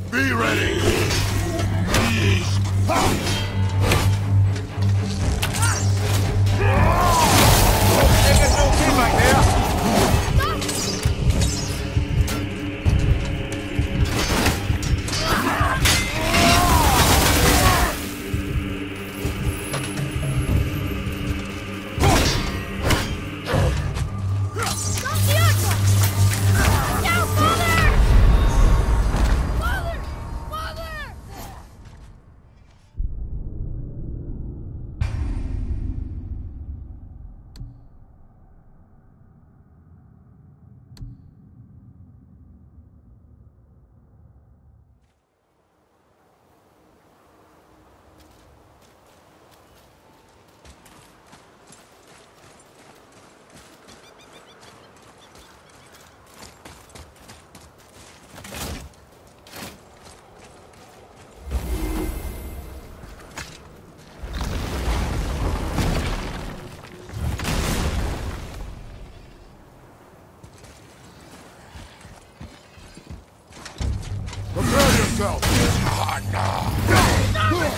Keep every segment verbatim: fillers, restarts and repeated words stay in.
Be ready! There's no team back there! Prepare yourself! Ah, no.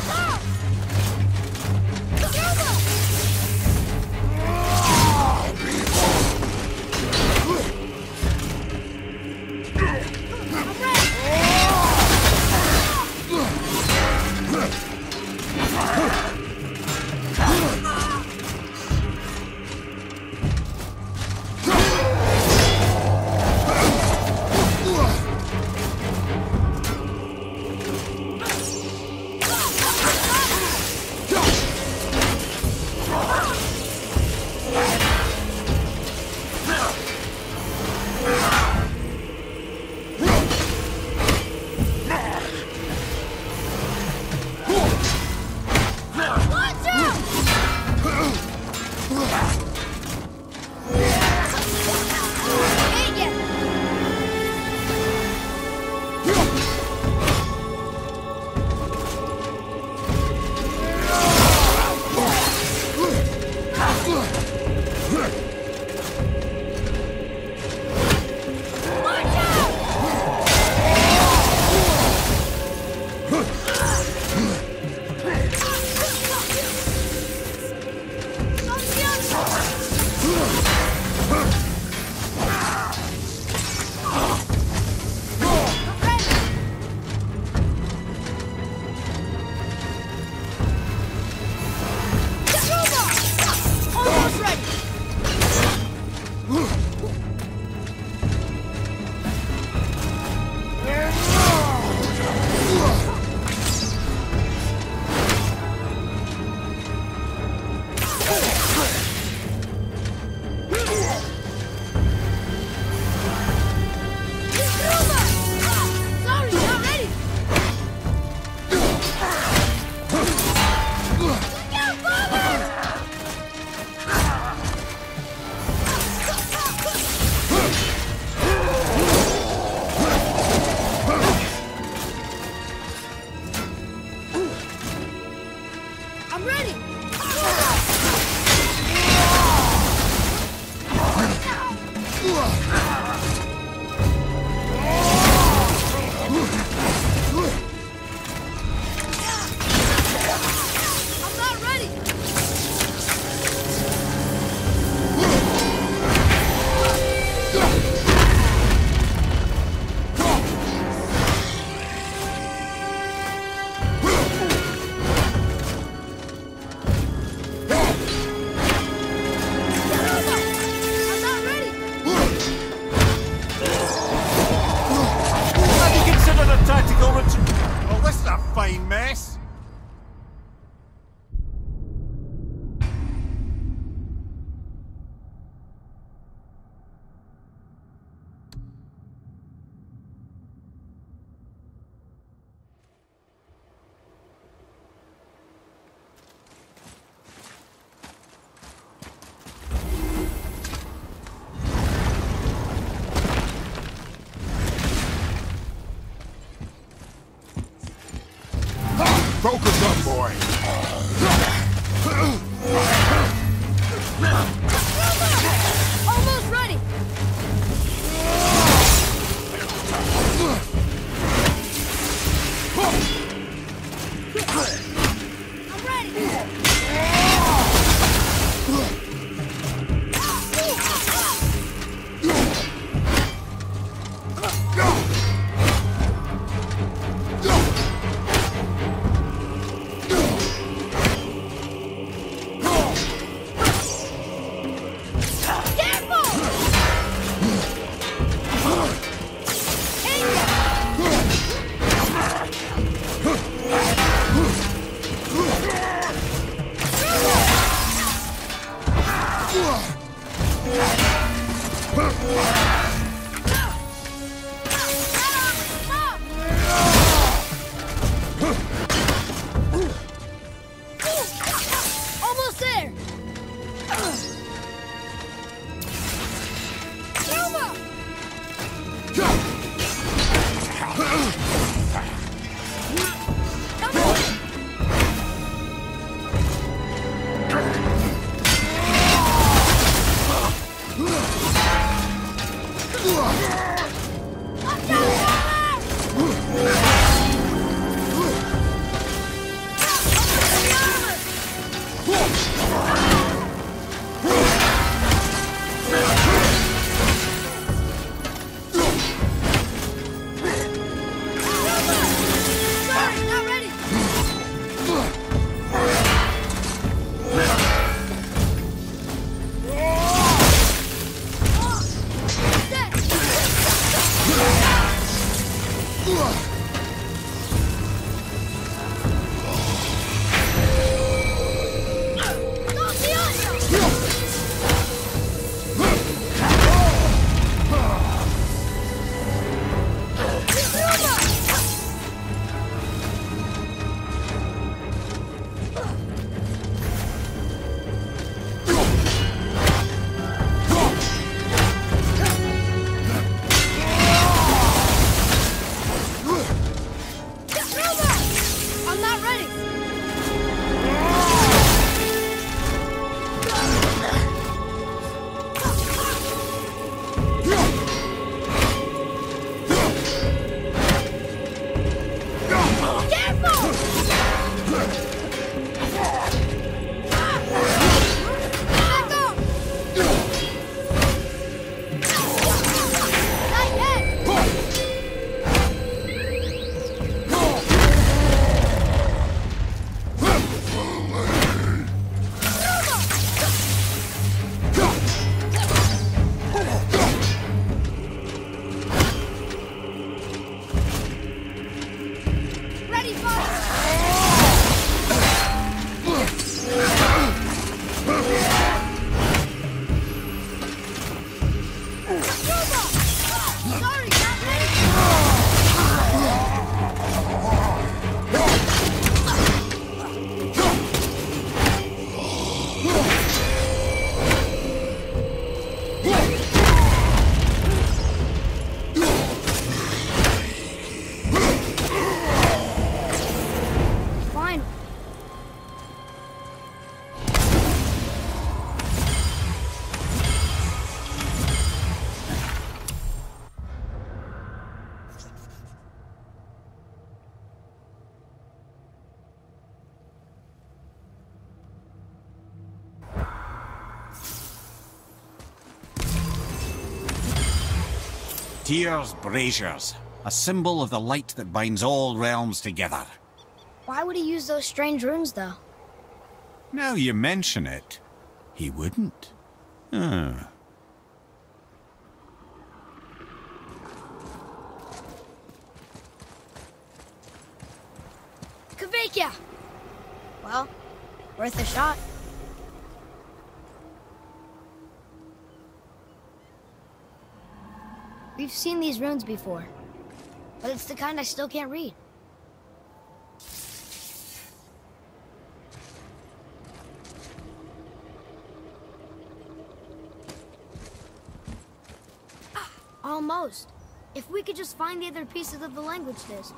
fine mess. Focus up, boy. Almost ready. Tears braziers, a symbol of the light that binds all realms together. Why would he use those strange runes, though? Now you mention it, he wouldn't. Ah. Kvekia! Well, worth a shot. We've seen these runes before, but it's the kind I still can't read. Almost. If we could just find the other pieces of the language disc.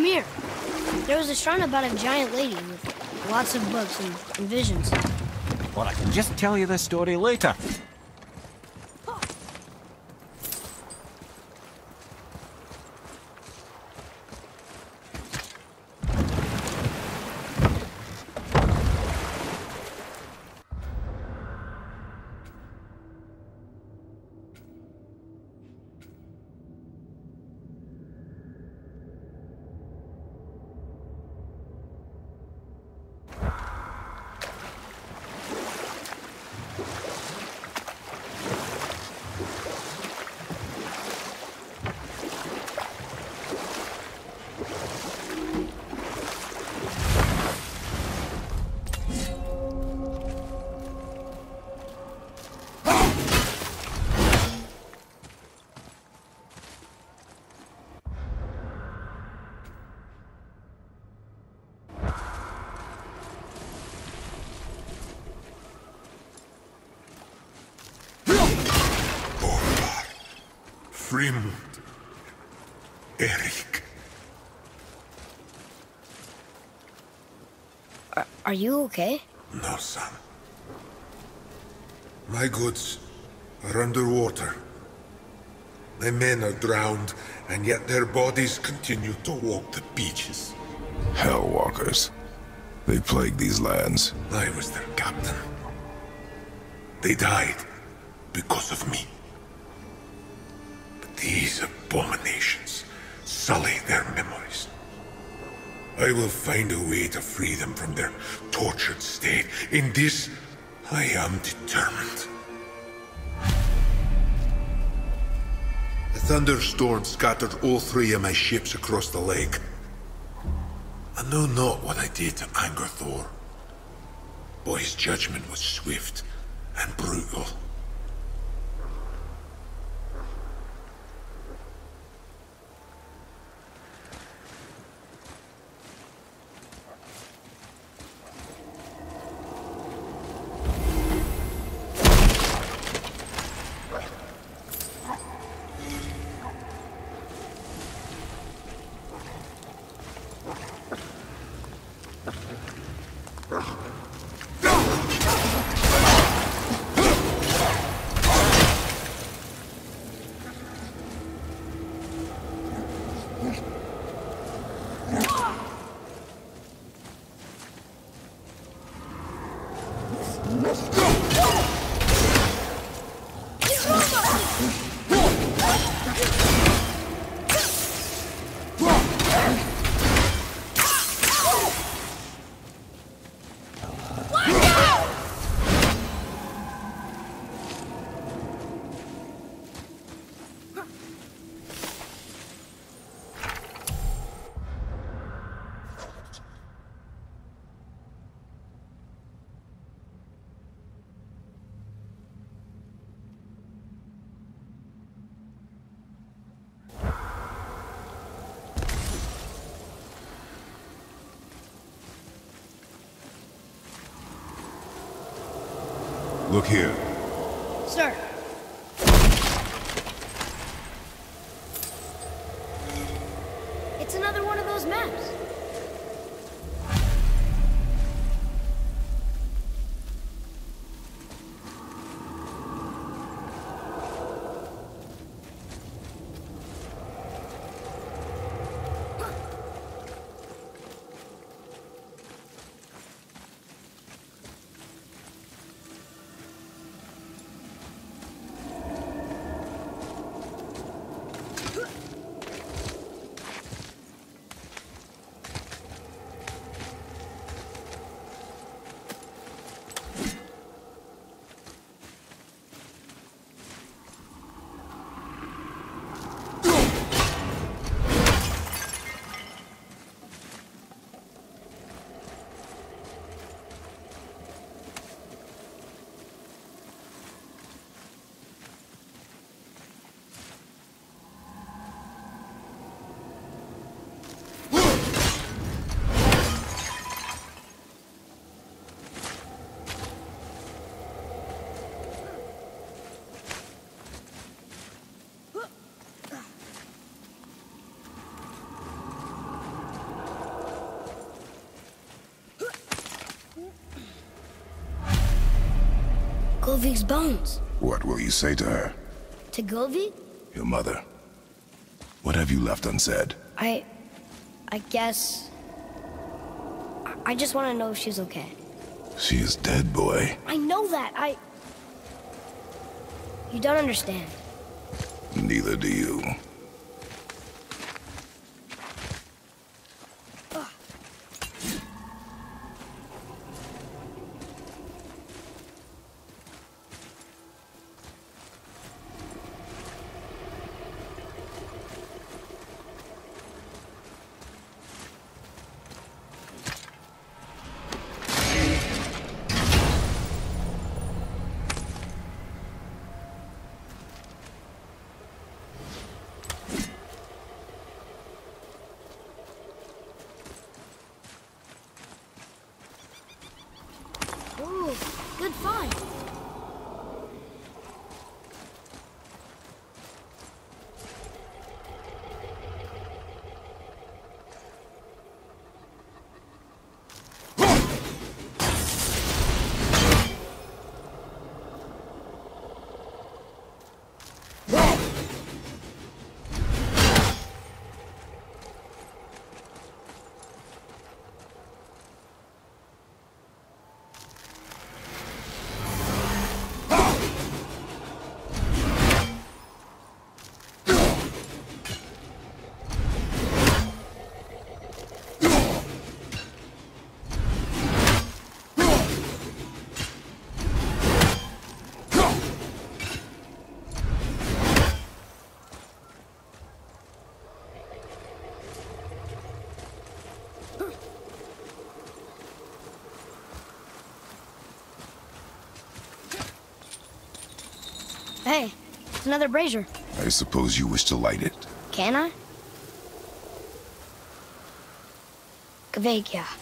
Come here. There was a shrine about a giant lady with lots of books and, and visions. Or I can just tell you the story later. Frimund. Eric. Are, are you okay? No, son. My goods are underwater. My men are drowned, and yet their bodies continue to walk the beaches. Hellwalkers. They plague these lands. I was their captain. They died because of me. But these abominations sully their memories. I will find a way to free them from their tortured state. In this, I am determined. A thunderstorm scattered all three of my ships across the lake. I know not what I did to anger Thor, but his judgment was swift and brutal. Look here. Sir. It's another one of those maps. Govig's bones. What will you say to her? To Govig? Your mother. What have you left unsaid? I... I guess... I, I just want to know if she's okay. She is dead, boy. I know that, I... You don't understand. Neither do you. Ooh, good find. Hey, it's another brazier. I suppose you wish to light it. Can I? Kveikya.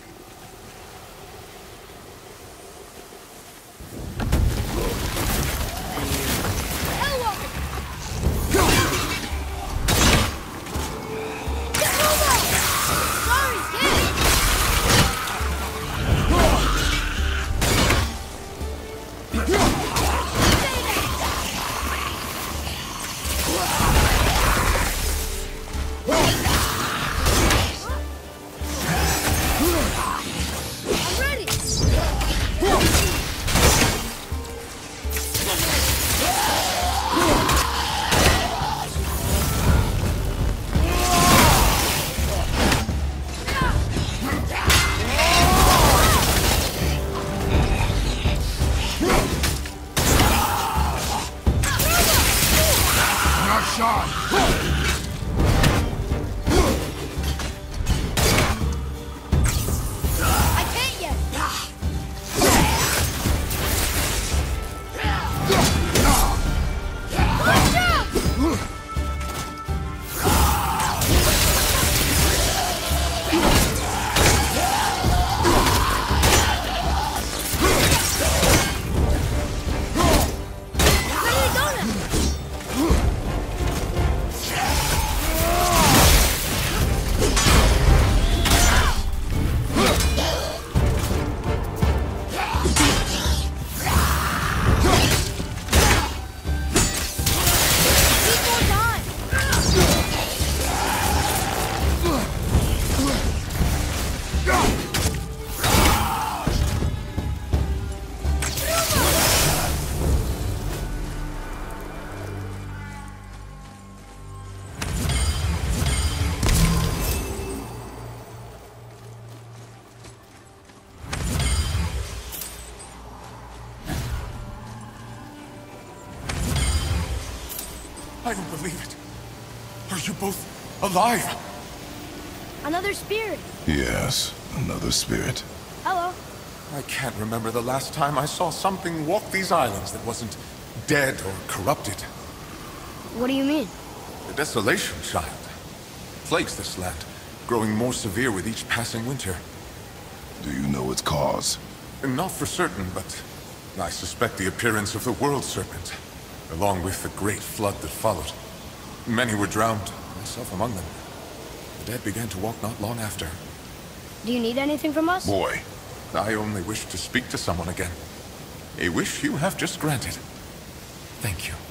I don't believe it. Are you both alive? Another spirit. Yes, another spirit. Hello. I can't remember the last time I saw something walk these islands that wasn't dead or corrupted. What do you mean? The desolation, child. Plagues this land, growing more severe with each passing winter. Do you know its cause? Not for certain, but I suspect the appearance of the World Serpent, along with the great flood that followed. Many were drowned, myself among them. The dead began to walk not long after. Do you need anything from us? Boy, I only wish to speak to someone again. A wish you have just granted. Thank you.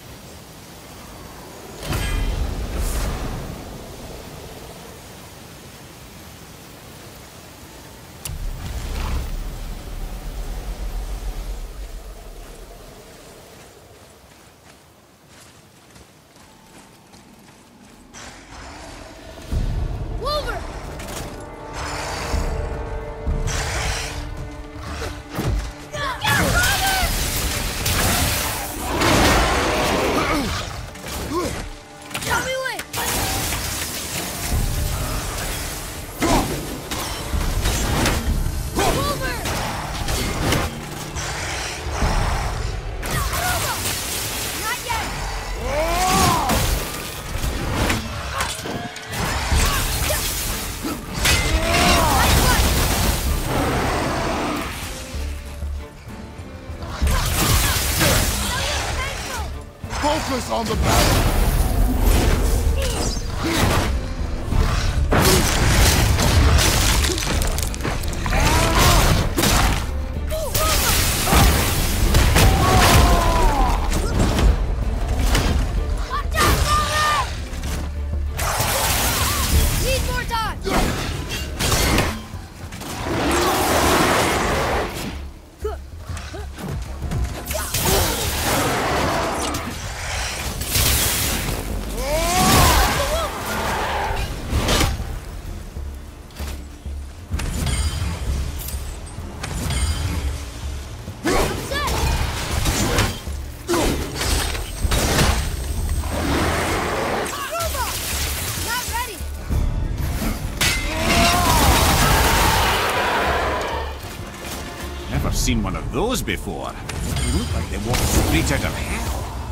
Focus on the battle! Never seen one of those before. They look like they walked straight out of hell.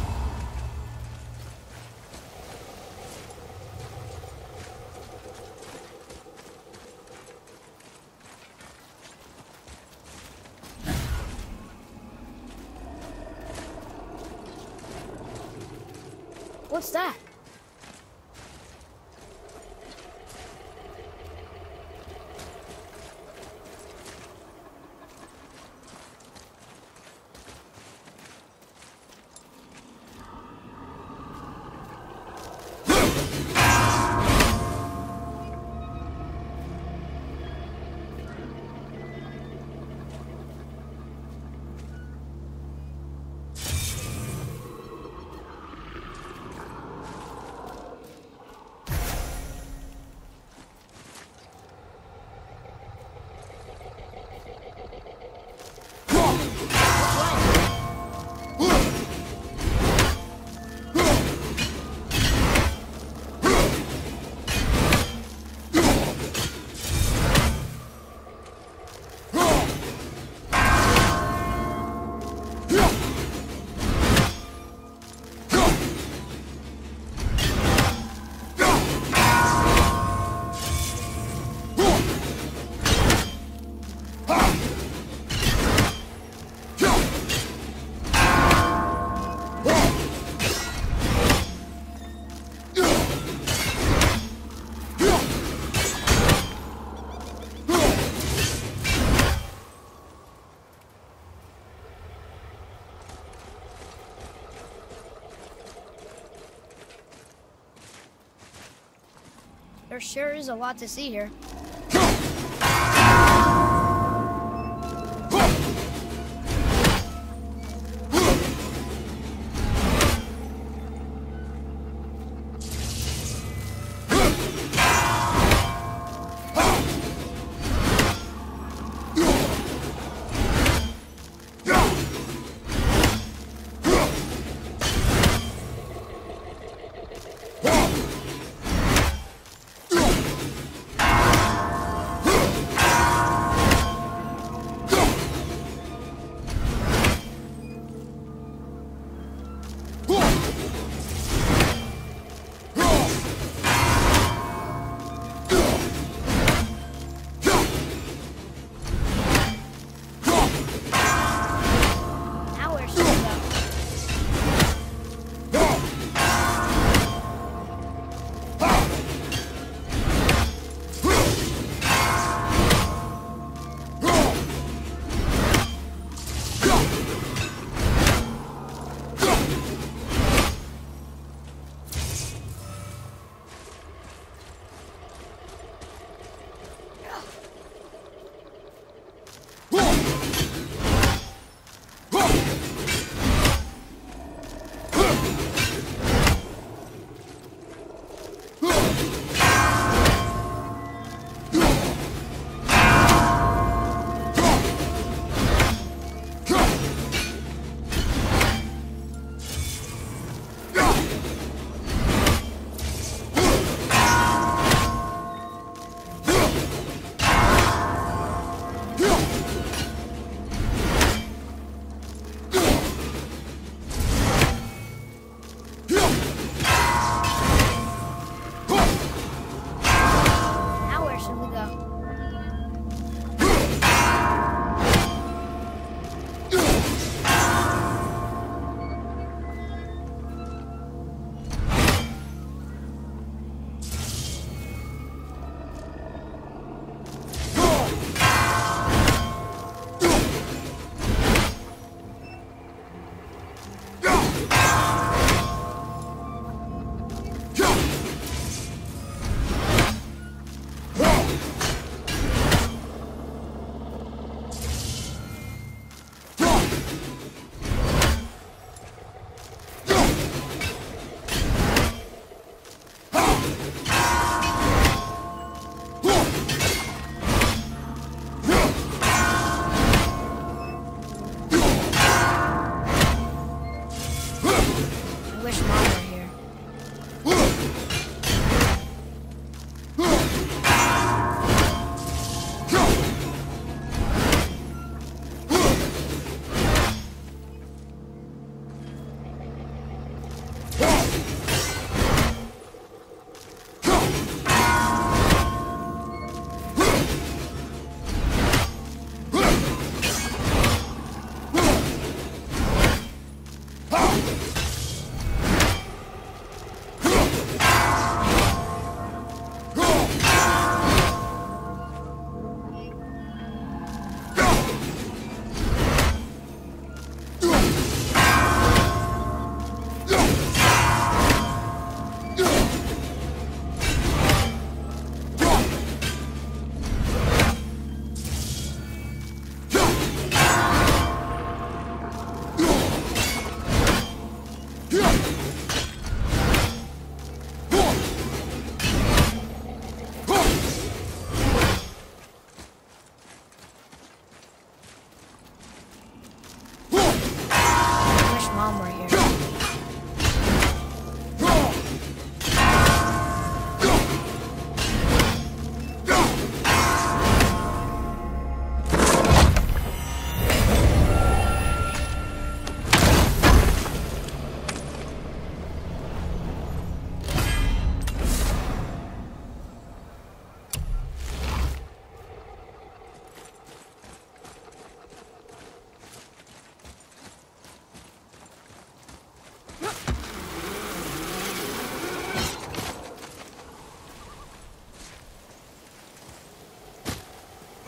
What's that? There sure is a lot to see here.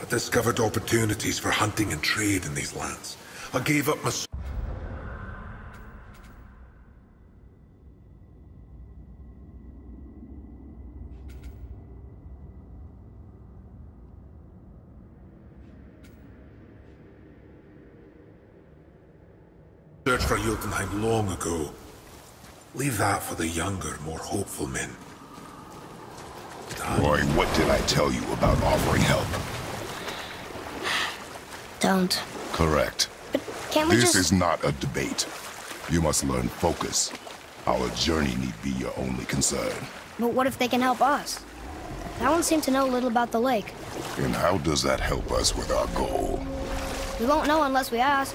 discovered opportunities for hunting and trade in these lands. I gave up my... search for Jotunheim long ago. Leave that for the younger, more hopeful men. Done. Roy, what did I tell you about offering help? Don't. Correct. But can't we This just... is not a debate. You must learn focus. Our journey need be your only concern. But what if they can help us? That one seemed to know a little about the lake. And how does that help us with our goal? We won't know unless we ask.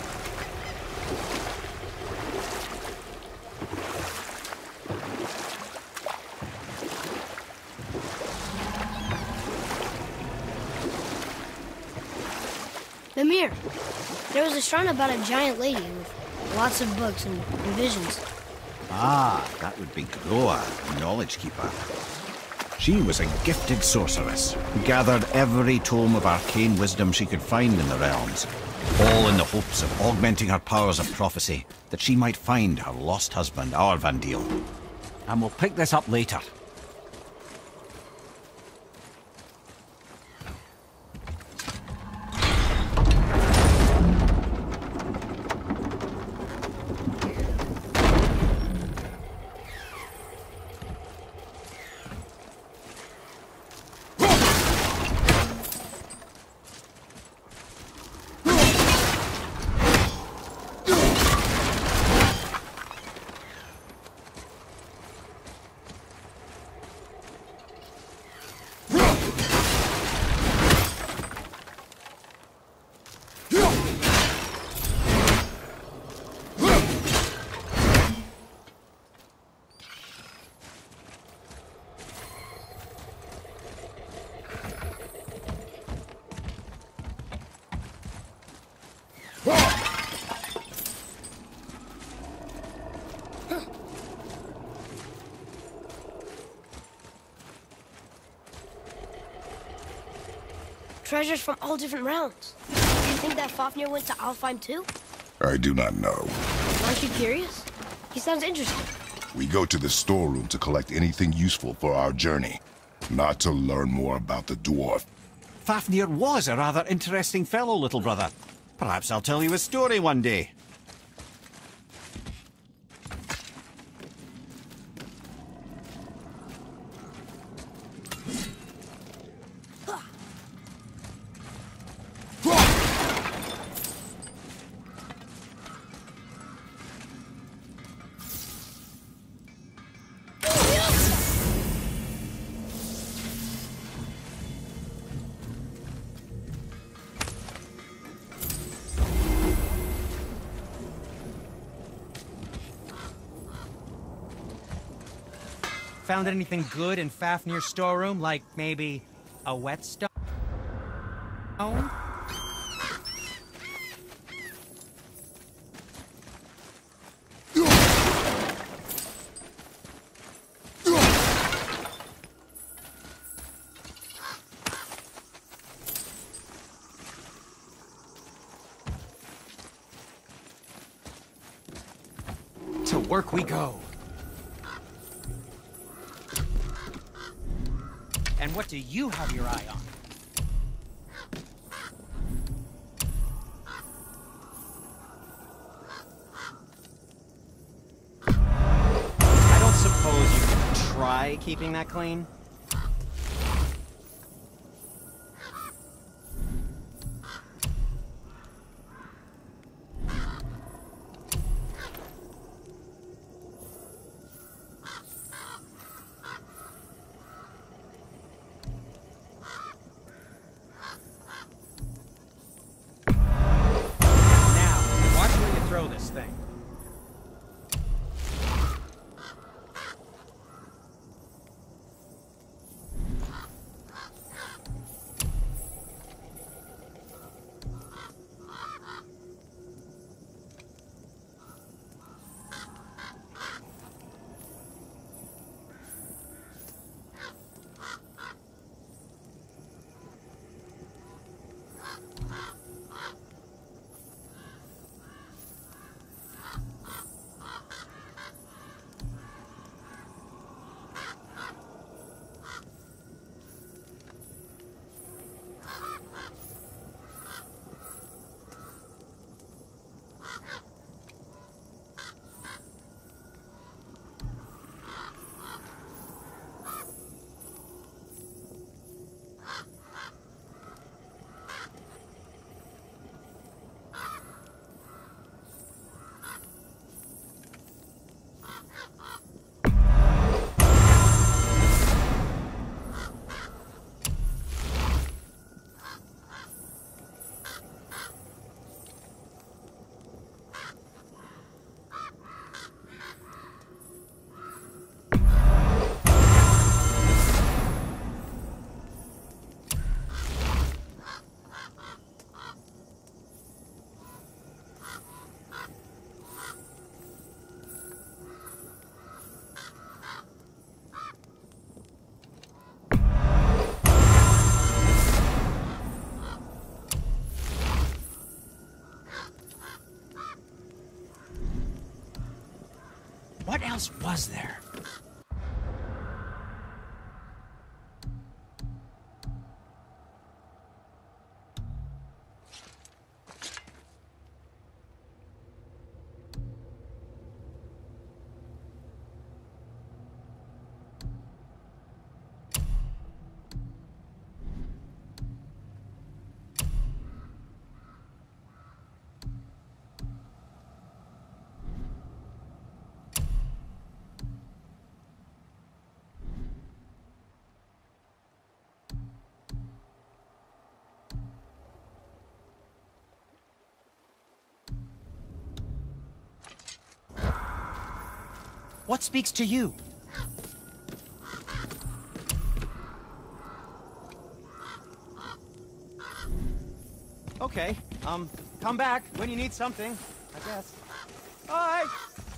Mimir, there was a shrine about a giant lady with lots of books and, and visions. Ah, that would be Groa, the Knowledge Keeper. She was a gifted sorceress who gathered every tome of arcane wisdom she could find in the realms, all in the hopes of augmenting her powers of prophecy, that she might find her lost husband, Arvandil. And we'll pick this up later. Treasures from all different realms. Do you think that Fafnir went to Alfheim too? I do not know. Aren't you curious? He sounds interesting. We go to the storeroom to collect anything useful for our journey, not to learn more about the dwarf. Fafnir was a rather interesting fellow, little brother. Perhaps I'll tell you a story one day. Found anything good in Fafnir's storeroom, like maybe a whetstone? To work we go. And what do you have your eye on? I don't suppose you could try keeping that clean? This thing. else was there? What speaks to you? Okay, um, come back when you need something, I guess. Bye!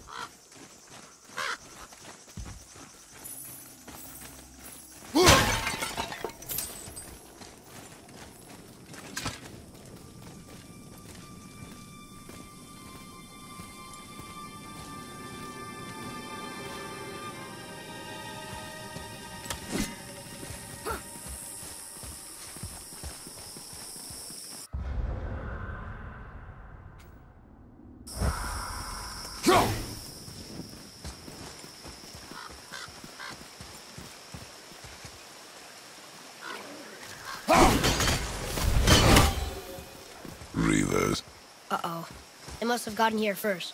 Reavers. Uh-oh. They must have gotten here first.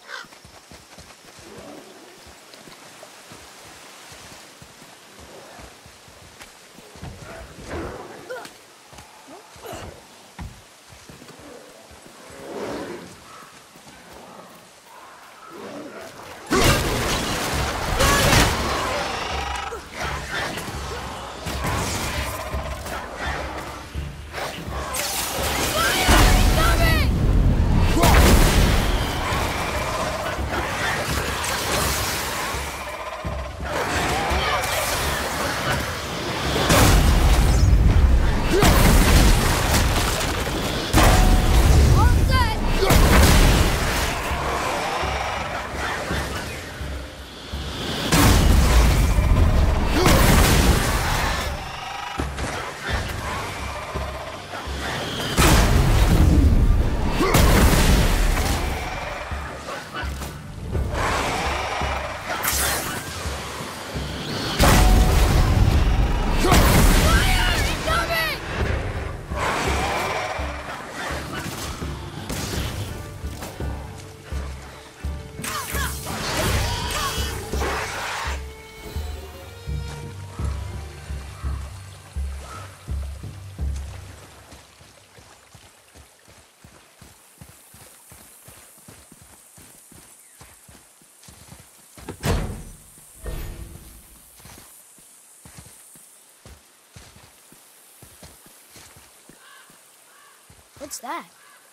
What's that?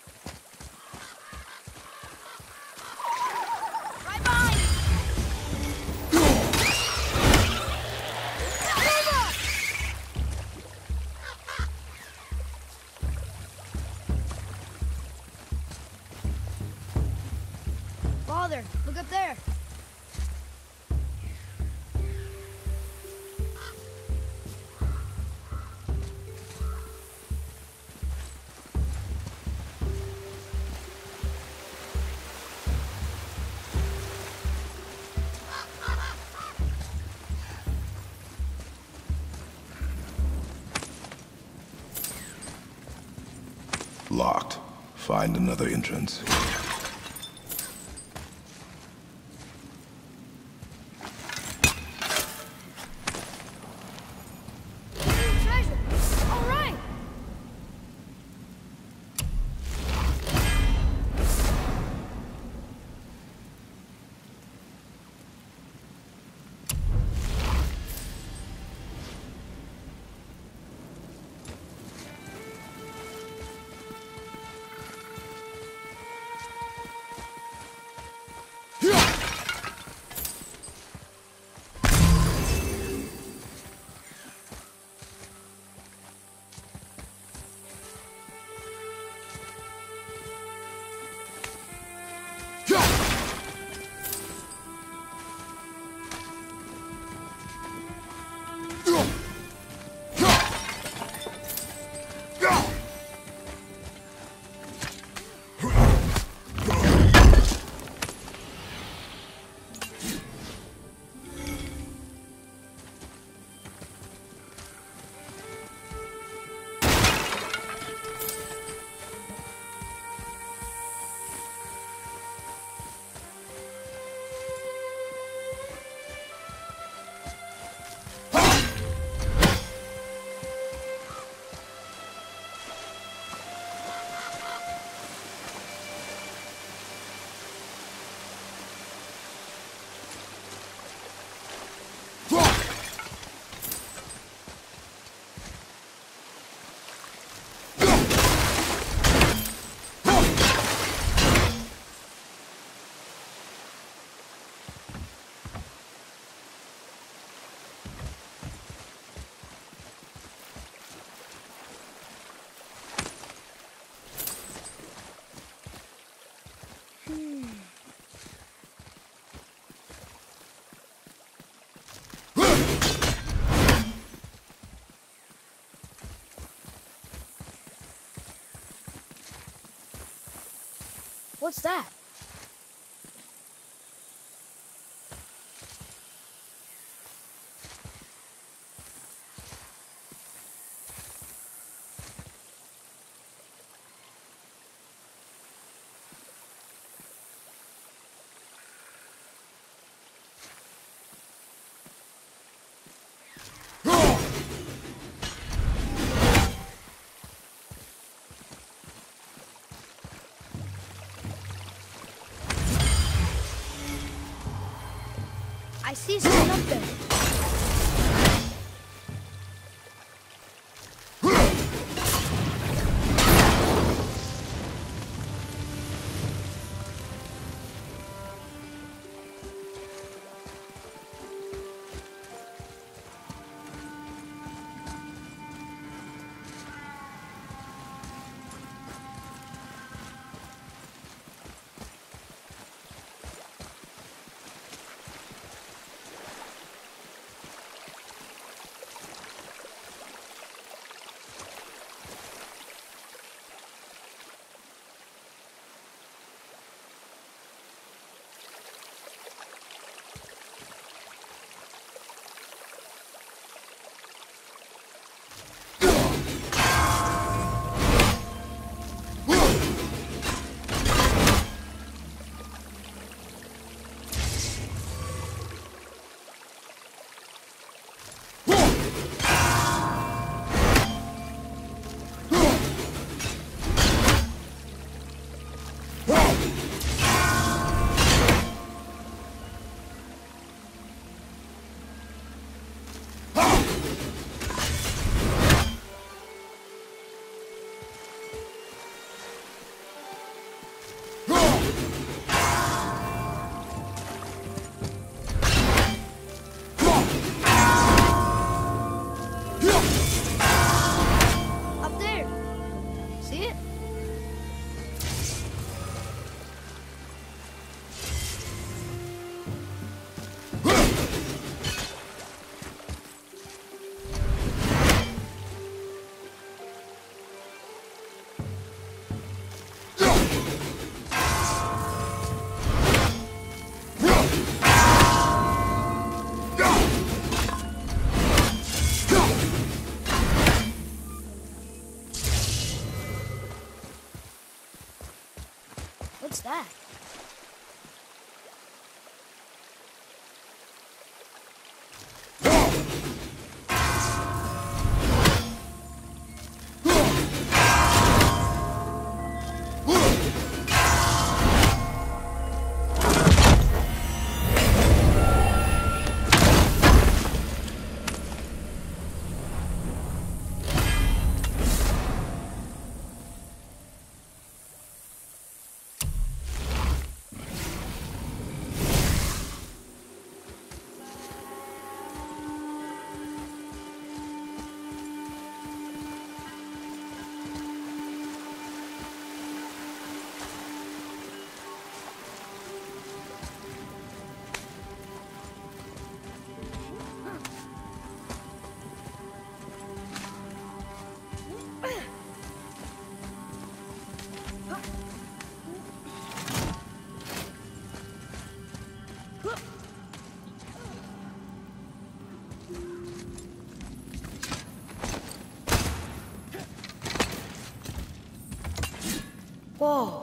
Right behind you! Father, look up there. Locked. Find another entrance. Treasure! All right! What's that? I see something up there. What's that? Whoa.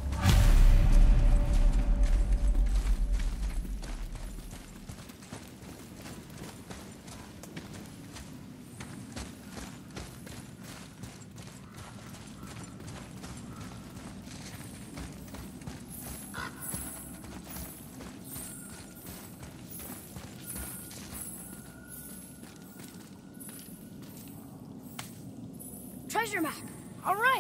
Treasure map. All right.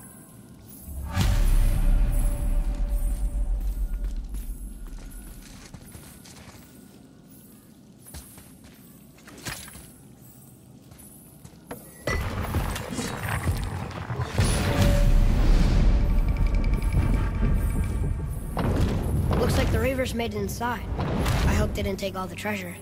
Looks like the Reavers made it inside. I hope they didn't take all the treasure.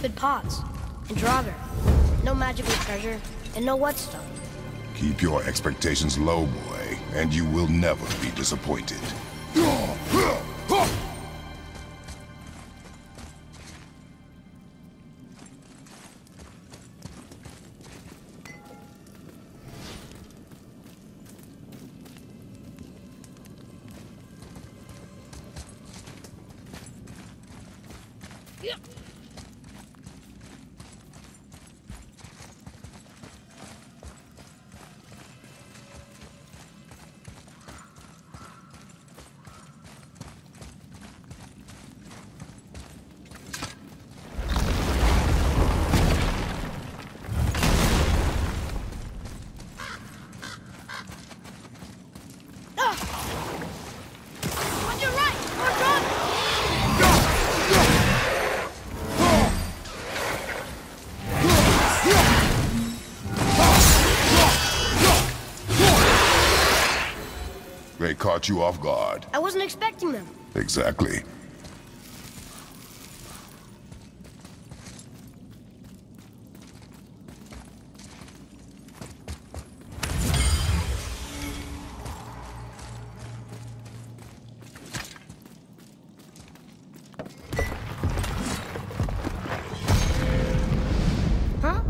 stupid pots. And Draugr. No magical treasure, and no whetstone. Keep your expectations low, boy, and you will never be disappointed. They caught you off guard. I wasn't expecting them. Exactly. Huh?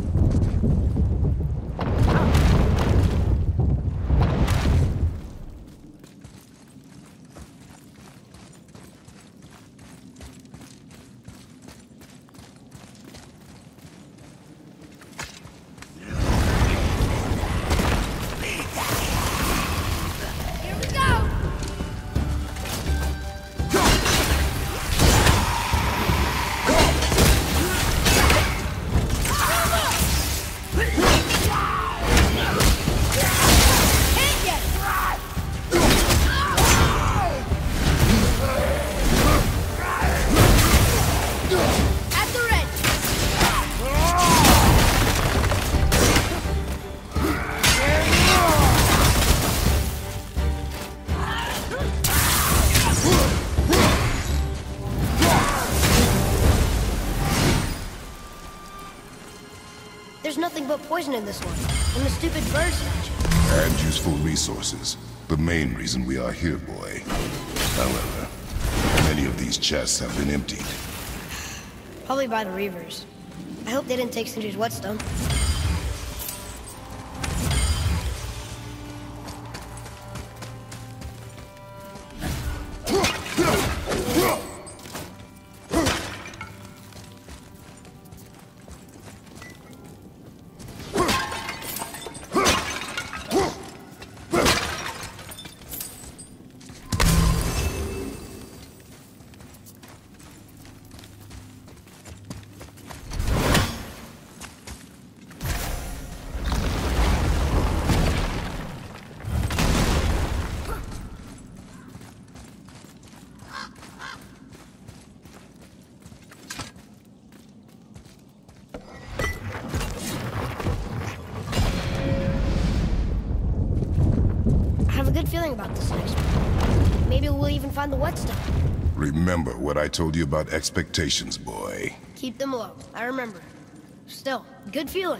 Here we go! Hit ya! At the wrench! There's nothing but poison in this one, and the stupid bird statue. And useful resources. The main reason we are here, boy. However, many of these chests have been emptied. Probably by the Reavers. I hope they didn't take Cinder's whetstone. I have a good feeling about this next one. Maybe we'll even find the whetstone. Remember what I told you about expectations, boy. Keep them low. I remember. Still, good feeling.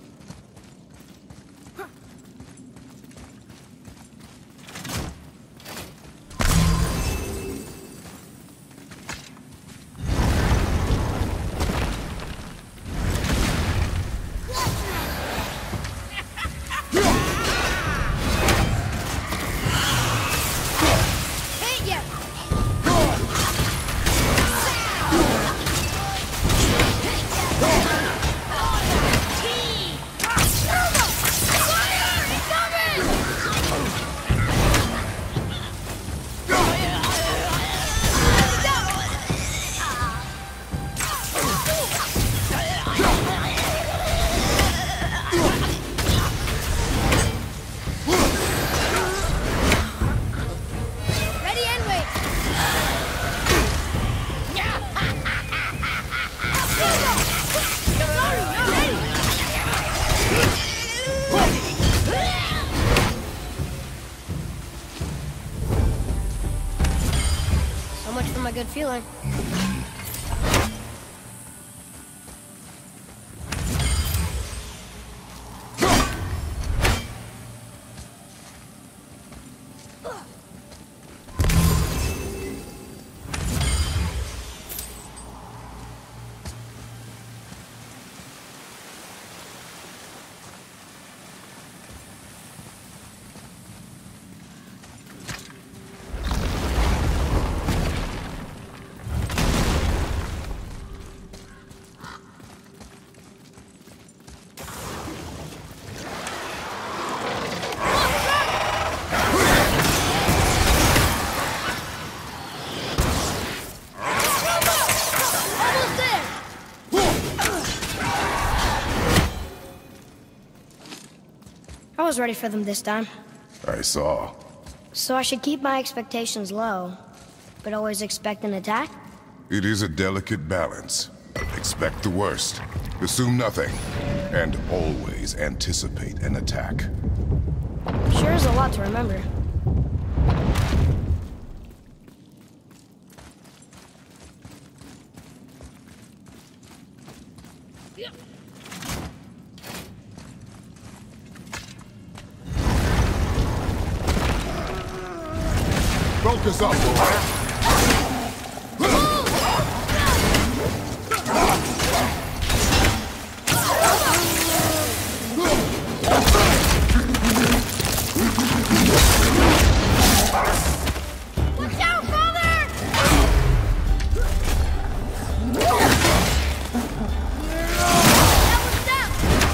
Hit ya! Ready and wait. Sorry, not ready. So much for my good feeling. I was ready for them this time. I saw. So I should keep my expectations low, but always expect an attack? It is a delicate balance. Expect the worst, assume nothing, and always anticipate an attack. Sure is a lot to remember. Focus up, boy. Watch out, father! That was down!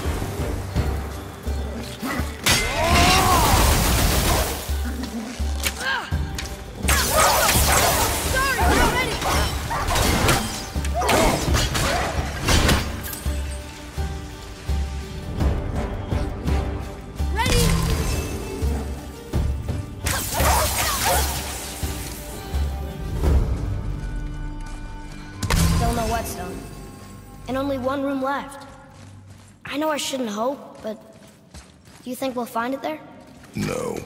Sorry, not ready! Ready! Still no whetstone. And only one room left. I know I shouldn't hope, but do you think we'll find it there? No.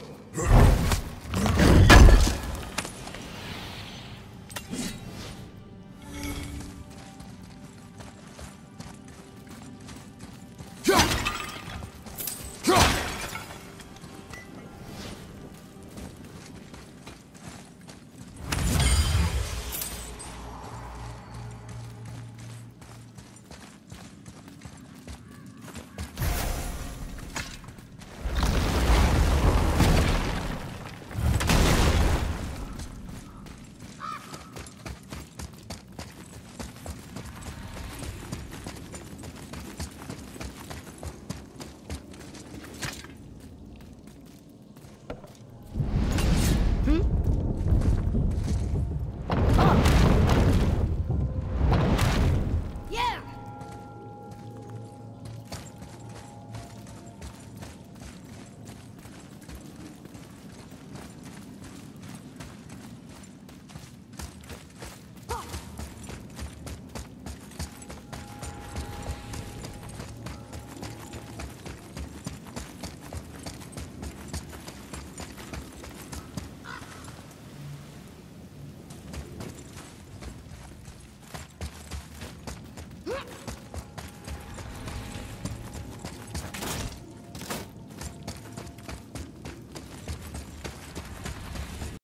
Hmm?